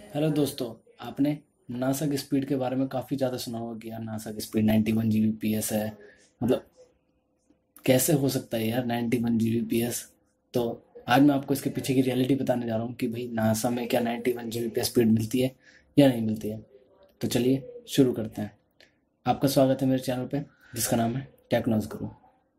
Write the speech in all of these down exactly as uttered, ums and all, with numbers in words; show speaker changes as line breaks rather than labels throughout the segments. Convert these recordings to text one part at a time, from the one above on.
Hello दोस्तों। आपने NASA की स्पीड के बारे में काफ़ी ज़्यादा सुना होगा कि यार नासा की speed ninety one G B P S है। मतलब कैसे हो सकता है यार ninety one G B P S. तो आज मैं आपको इसके पीछे की रियलिटी बताने जा रहा हूँ कि भाई नासा में क्या ninety one G B P S speed मिलती है या नहीं मिलती है। तो चलिए शुरू करते हैं। आपका स्वागत है मेरे चैनल पे जिसका नाम है टेक्नोज गुरु।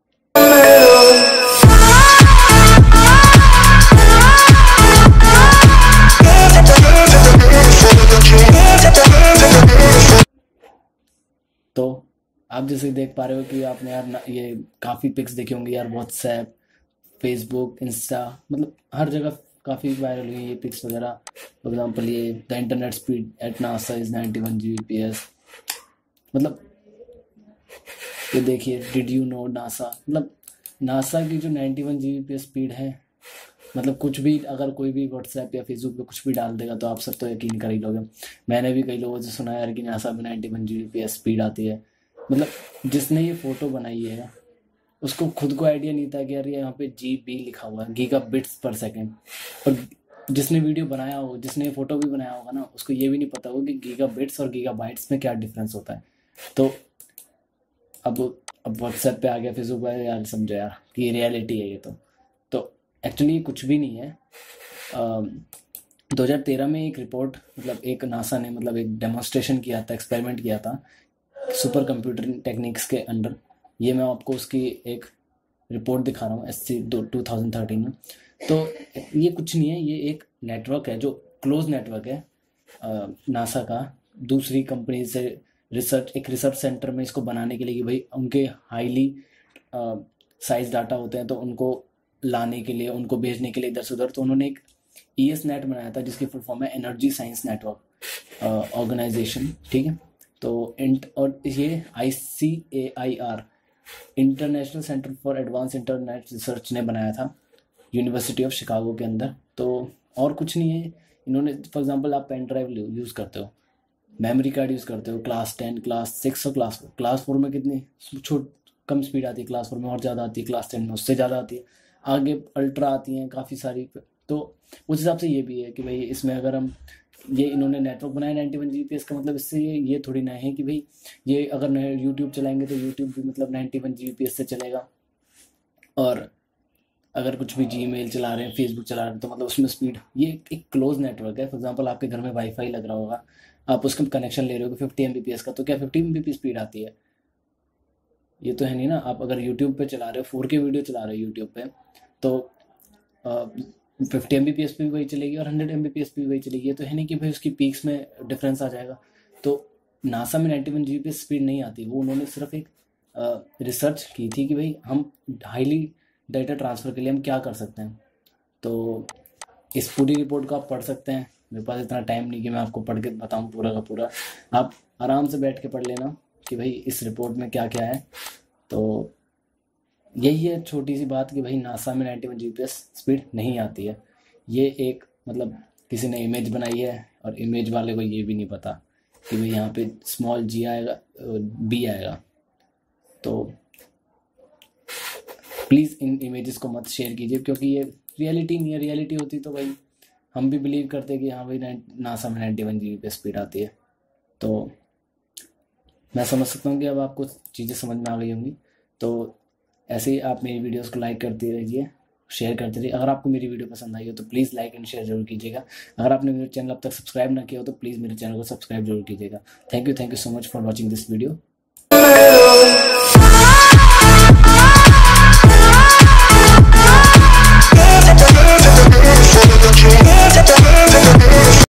तो आप जैसे देख पा रहे हो कि आपने यार ना- ये काफ़ी पिक्स देखी होंगी यार, व्हाट्सएप, फेसबुक, इंस्टा, मतलब हर जगह काफ़ी वायरल हुई ये पिक्स वगैरह। फॉर एग्जांपल ये the internet speed at NASA is ninety one G B P S. मतलब ये देखिए, डिड यू नो नासा, मतलब नासा की जो ninety one G B P S speed है, मतलब कुछ भी अगर कोई भी व्हाट्सएप या फेसबुक पे कुछ भी डाल देगा तो आप सब तो यकीन कर ही लोगे। मैंने भी कई लोगों से सुना है यार कि नासा में ninety one G B P S speed आती है। मतलब जिसने ये फोटो बनाई है उसको खुद को आइडिया नहीं था कि यार ये यहाँ पे जी बी लिखा हुआ है, गीगा बिट्स पर सेकेंड। और जिसने वीडियो बनाया हो, जिसने फोटो भी बनाया होगा ना, उसको ये भी नहीं पता होगा कि गीगा बिट्स और गीगा बाइट्स में क्या डिफरेंस होता है। तो अब अब व्हाट्सएप पे आ गया, फेसबुक पे आ गया यार, समझो यार कि ये रियलिटी है ये। तो तो एक्चुअली ये कुछ भी नहीं है। दो हज़ार तेरह में एक रिपोर्ट, मतलब एक नासा ने मतलब एक डेमोन्स्ट्रेशन किया था, एक्सपेरिमेंट किया था सुपर कंप्यूटर टेक्निक्स के अंडर। ये मैं आपको उसकी एक रिपोर्ट दिखा रहा हूँ, S C two thousand thirteen में। तो ये कुछ नहीं है, ये एक नेटवर्क है जो क्लोज नेटवर्क है नासा का, दूसरी कंपनी से रिसर्च, एक रिसर्च सेंटर में इसको बनाने के लिए कि भाई उनके हाईली साइज डाटा होते हैं तो उनको लाने के लिए, उनको भेजने के लिए इधर से उधर। तो उन्होंने एक ई एस नेट बनाया था जिसकी फुल फॉर्म है एनर्जी साइंस नेटवर्क ऑर्गेनाइजेशन, ठीक है। तो इंट और ये I C A I R, international centre for advance internet research ने बनाया था यूनिवर्सिटी ऑफ शिकागो के अंदर। तो और कुछ नहीं है। इन्होंने फॉर एग्जांपल आप पेन ड्राइव यूज़ करते हो, मेमोरी कार्ड यूज़ करते हो, क्लास टेन, क्लास सिक्स और क्लास फोर। क्लास फोर में कितनी छोट कम स्पीड आती है, क्लास फोर में और ज़्यादा आती है, क्लास टेन में उससे ज़्यादा आती है, आगे अल्ट्रा आती हैं काफ़ी सारी। तो उस हिसाब से ये भी है कि भाई इसमें अगर हम ये इन्होंने नेटवर्क बनाया ninety one G P S का, मतलब इससे ये ये थोड़ी ना है कि भाई ये अगर यूट्यूब चलाएंगे तो यूट्यूब भी मतलब ninety one G P S से चलेगा। और अगर कुछ भी जी मेल चला रहे हैं, फेसबुक चला रहे हैं, तो मतलब उसमें स्पीड, ये एक क्लोज नेटवर्क है। फॉर एग्जांपल आपके घर में वाईफाई लग रहा होगा, आप उसका कनेक्शन ले रहे हो fifty M B P S का, तो क्या fifty M B P speed आती है? ये तो है नहीं ना। आप अगर यूट्यूब पे चला रहे हो, फोर के वीडियो चला रहे हो यूट्यूब पे, तो fifty M B P S पे भी वही चलेगी और hundred M B P S पे भी वही चलेगी। ये तो है नहीं कि भाई उसकी पीक्स में डिफरेंस आ जाएगा। तो नासा में ninety one G B P speed नहीं आती। वो उन्होंने सिर्फ एक रिसर्च की थी कि भाई हम हाईली डाटा ट्रांसफ़र के लिए हम क्या कर सकते हैं। तो इस पूरी रिपोर्ट को आप पढ़ सकते हैं। मेरे पास इतना टाइम नहीं कि मैं आपको पढ़ के बताऊं पूरा का पूरा। आप आराम से बैठ के पढ़ लेना कि भाई इस रिपोर्ट में क्या क्या है। तो यही है छोटी सी बात कि भाई नासा में ninety one G P S speed नहीं आती है। ये एक मतलब किसी ने इमेज बनाई है और इमेज वाले को ये भी नहीं पता कि भाई यहाँ पे स्मॉल जी आएगा, बी आएगा। तो प्लीज़ इन इमेजेस को मत शेयर कीजिए क्योंकि ये रियलिटी नहीं है। रियलिटी होती तो भाई हम भी बिलीव करते कि हाँ भाई नासा में नाइन्टी वन जी बी पे स्पीड आती है। तो मैं समझ सकता हूँ कि अब आपको चीज़ें समझ में आ गई होंगी। तो ऐसे ही आप मेरी वीडियोस को लाइक करते रहिए, शेयर करते रहिए। अगर आपको मेरी वीडियो पसंद आई हो तो प्लीज़ लाइक एंड शेयर जरूर कीजिएगा। अगर आपने मेरे चैनल अब तक सब्सक्राइब ना किया हो तो प्लीज़ मेरे चैनल को सब्सक्राइब जरूर कीजिएगा। Thank you thank you so much for watching this video.